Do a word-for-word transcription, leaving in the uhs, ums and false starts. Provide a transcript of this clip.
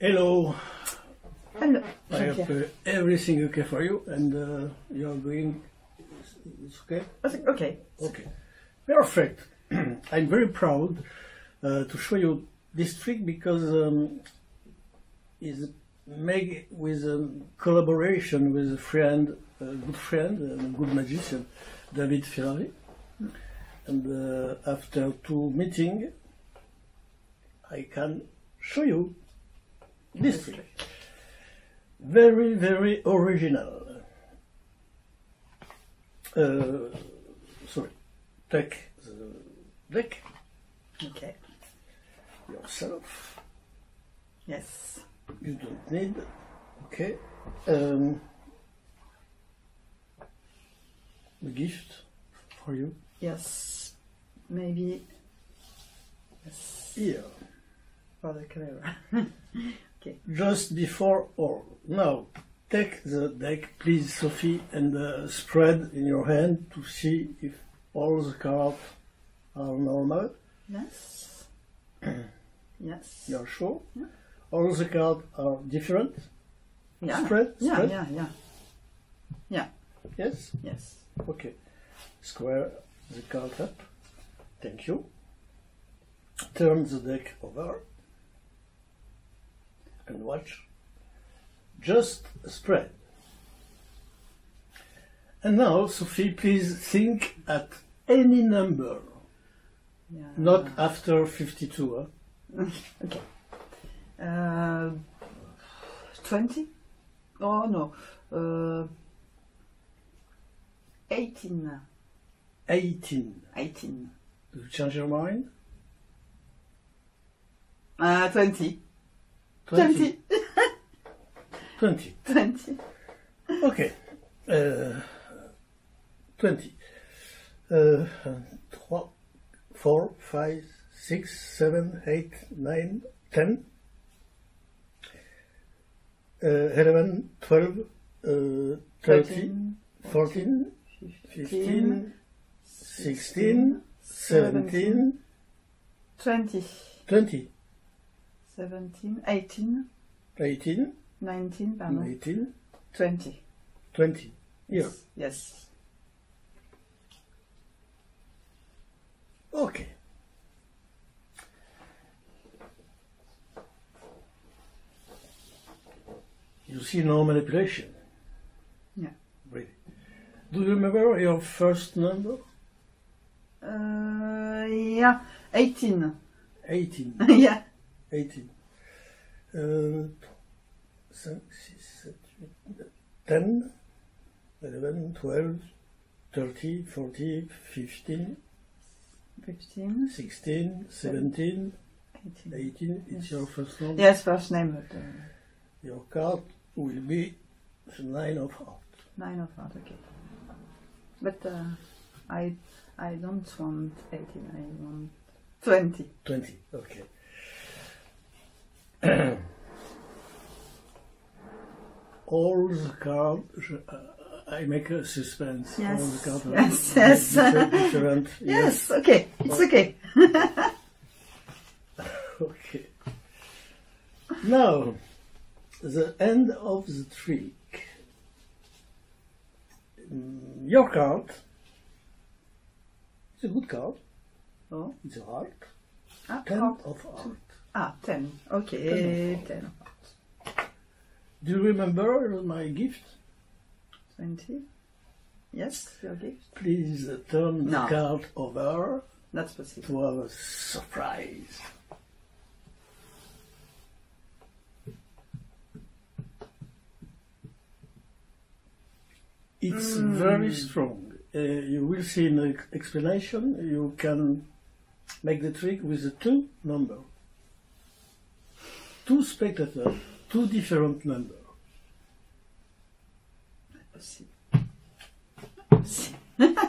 Hello. Hello. I have uh, everything okay for you, and uh, you are going. It's okay. Okay. Okay. Perfect. I'm very proud uh, to show you this trick because um, it's made with a collaboration with a friend, a good friend, and a good magician, David Ferrari. And uh, after two meetings, I can show you this trick. Very, very original. Uh, sorry, take the deck. Okay. Yourself. Yes. You don't need. Okay. Um, a gift for you. Yes. Maybe. Yes. Here. For the camera. Okay. Just before all. Now, take the deck, please, Sophie, and uh, spread in your hand to see if all the cards are normal. Yes. Yes. You're sure? Yeah. All the cards are different? Yeah. Spread? Yeah, Spread? yeah, yeah. Yeah. Yes? Yes. Okay. Square the card up. Thank you. Turn the deck over. And watch. Just spread. And now, Sophie, please think at any number. Yeah. Not after fifty-two. Huh? Okay. Uh, twenty? Oh no. Uh, eighteen. eighteen. Eighteen. Do you change your mind? Uh, twenty. twenty. Twenty. twenty. Twenty. Okay. Uh, twenty. Uh, three, four, five, six, seven, eight, nine, ten, uh, eleven, twelve, uh, thirteen, fourteen, fifteen, sixteen, seventeen, Twenty. twenty, Seventeen. Eighteen. eighteen, Nineteen. Pardon. eighteen, Twenty. twenty. Here. Yes. Okay. You see no manipulation. Yeah. Really. Do you remember your first number? Uh, yeah. Eighteen. eighteen. Yeah. eighteen. Uh, five, six, seven, eight, ten, eleven, twelve, thirteen, fourteen, fifteen, Fifteen. sixteen, seventeen, Eighteen. eighteen. It's Yes. your first number. Yes, first name. But, uh, Your card will be the nine of hearts. nine of heart. Okay. But uh, I I don't want eighteen. I want twenty. twenty. Okay. All the cards, uh, I make a suspense. Yes, All the cards yes, are yes. different. different Yes. Okay. It's okay. Okay. Now, the end of the trick. Mm, Your card, it's a good card, Oh. it's a heart, Ah, ten heart. of heart. Ah, ten. Okay. Ten. Ten. Do you remember my gift? Twenty. Yes, your gift. Please uh, turn the No. card over That's possible. to have a surprise. It's Mm. very strong. Uh, you will see in the explanation, you can make the trick with a two number. Two spectators, two different numbers. Possible.